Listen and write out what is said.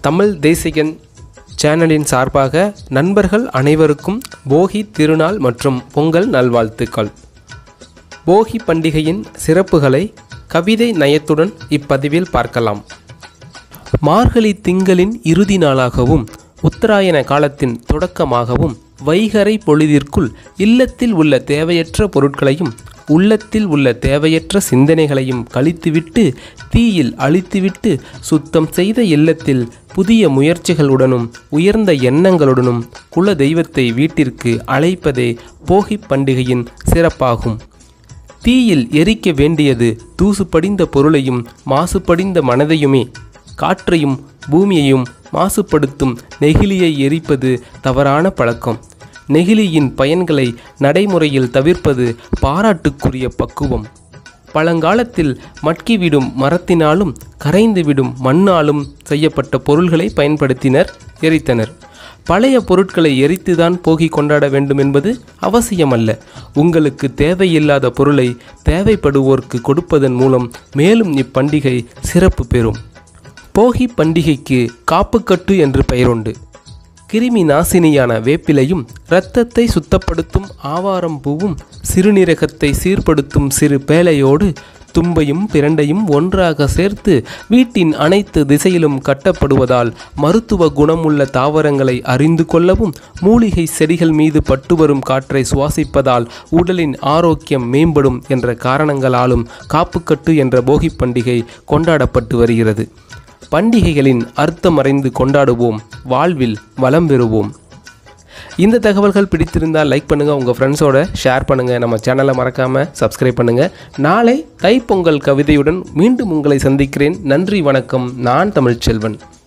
தமிழ் தேசிகன் சேனலின் சார்பாக நண்பர்கள் அனைவருக்கும் போகி திருநாள் மற்றும் பொங்கல் நல்வாழ்த்துக்கள். போகி பண்டிகையின் சிறப்புகளை கவிதை நயத்துடன் இப்பதிவில் பார்க்கலாம். மார்கழி திங்களின் இறுதி நாளாகவும் உத்தராயண காலத்தின் தொடக்கமாகவும் வைகறை பொழுதிற்குள் இல்லத்தில் உள்ள தேவையற்ற பொருட்களையும் உள்ளத்தில் உள்ள தேவையற்ற சிந்தனைகளையும் கழித்துவிட்டு தீயில் அழித்துவிட்டு சுத்தம் செய்த இல்லத்தில் புதிய முயற்சிகளுடனும் உயர்ந்த எண்ணங்களுடனும் குல தெய்வத்தை வீட்டிற்கு அழைப்பதே போகி பண்டிகையின் சிறப்பாகும். தீயில் எரிக்க வேண்டியது தூசு படிந்த பொருளையும் மாசுபடிந்த மனதையுமே. காற்றையும் பூமியையும் மாசுபடுத்தும் நெகிழியை எரிப்பது தவறான பழக்கம். நெகிழியின் பயன்களை நடைமுறையில் தவிர்ப்பது பாராட்டுக்குரிய பக்குவம். பழங்காலத்தில் மட்கிவிடும் மரத்தினாலும் கரைந்துவிடும் மண்ணாலும் செய்யப்பட்ட பொருள்களை பயன்படுத்தினர், எரித்தனர். பழைய பொருட்களை எரித்துதான் போகி கொண்டாட வேண்டும் என்பது அவசியமல்ல. உங்களுக்கு தேவையில்லாத பொருளை தேவைப்படுவோருக்கு கொடுப்பதன் மூலம் மேலும் இப்பண்டிகை சிறப்பு பெறும். போகி பண்டிகைக்கு காப்புக்கட்டு என்று பெயருண்டு. கிருமி நாசினியான வேப்பிலையும் இரத்தத்தை சுத்தப்படுத்தும் ஆவாரம் பூவும் சிறுநீரகத்தை சீர்படுத்தும் சிறு பேழையோடு தும்பையும் பிரண்டையும் ஒன்றாக சேர்த்து வீட்டின் அனைத்து திசையிலும் கட்டப்படுவதால் மருத்துவ குணமுள்ள தாவரங்களை அறிந்து கொள்ளவும் மூலிகை செடிகள் மீது பட்டு வரும் காற்றை சுவாசிப்பதால் உடலின் ஆரோக்கியம் மேம்படும் என்ற காரணங்களாலும் காப்புக்கட்டு என்ற போகி பண்டிகை கொண்டாடப்பட்டு வருகிறது. பண்டிகைகளின் அர்த்தம் அறிந்து கொண்டாடுவோம், வாழ்வில் வளம் பெறுவோம். இந்த தகவல்கள் பிடித்திருந்தால் லைக் பண்ணுங்கள், உங்கள் ஃப்ரெண்ட்ஸோட ஷேர் பண்ணுங்கள், நம்ம சேனலை மறக்காமல் சப்ஸ்கிரைப் பண்ணுங்கள். நாளை தைப்பொங்கல் கவிதையுடன் மீண்டும் உங்களை சந்திக்கிறேன். நன்றி, வணக்கம். நான் தமிழ்ச்செல்வன்.